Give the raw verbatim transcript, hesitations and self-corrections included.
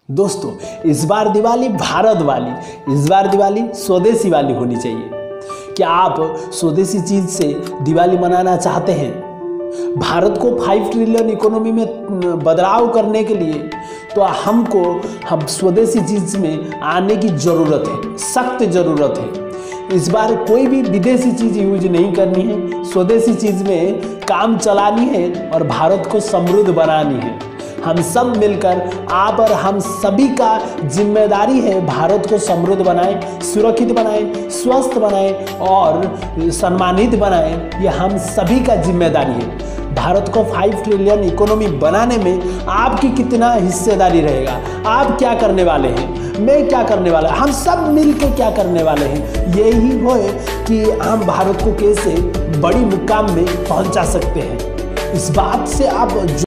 दोस्तों, इस बार दिवाली भारत वाली, इस बार दिवाली स्वदेशी वाली होनी चाहिए। क्या आप स्वदेशी चीज़ से दिवाली मनाना चाहते हैं? भारत को फाइव ट्रिलियन इकोनॉमी में बदलाव करने के लिए तो हमको हम स्वदेशी चीज़ में आने की ज़रूरत है, सख्त ज़रूरत है। इस बार कोई भी विदेशी चीज़ यूज नहीं करनी है, स्वदेशी चीज़ में काम चलानी है और भारत को समृद्ध बनानी है। हम सब मिलकर, आप और हम सभी का जिम्मेदारी है भारत को समृद्ध बनाएं, सुरक्षित बनाएं, स्वस्थ बनाएं और सम्मानित बनाएं। ये हम सभी का जिम्मेदारी है। भारत को फाइव ट्रिलियन इकोनॉमी बनाने में आपकी कितना हिस्सेदारी रहेगा? आप क्या करने वाले हैं? मैं क्या करने वाला? हम सब मिलकर क्या करने वाले हैं? यही हो कि हम भारत को कैसे बड़ी मुकाम में पहुंचा सकते हैं। इस बात से आप